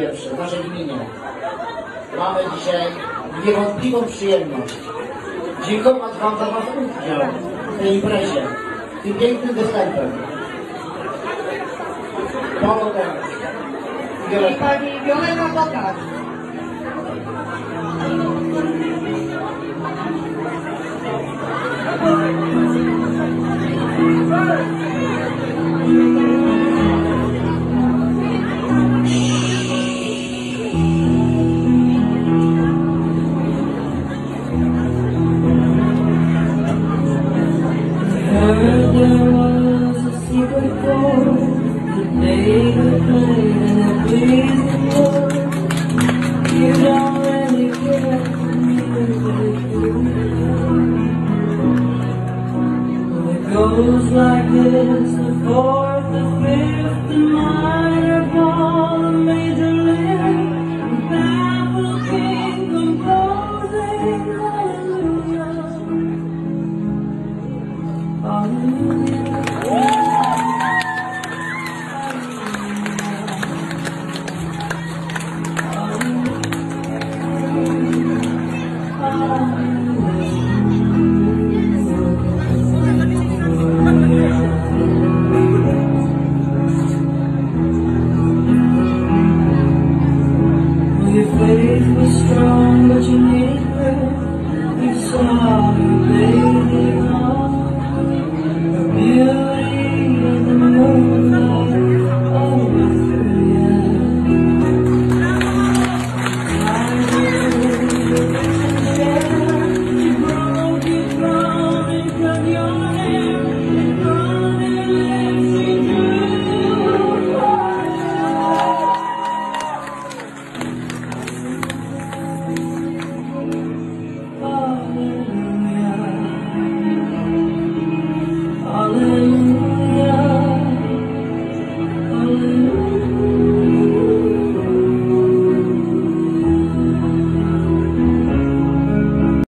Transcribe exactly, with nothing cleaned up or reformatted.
Pierwsze, w naszej gminie mamy dzisiaj niewątpliwą przyjemność dziękować Wam za Wasz udział w tej imprezie, tym pięknym występem. Powodzenia. Pani Wioleta Tokarz. There was a secret chord that made her play and it pleased the Lord. You don't really care for me, well, it goes like this: the fourth, the fifth, the minor fall, the major lift, the baffled king composing hallelujah. Your faith was strong, but you needed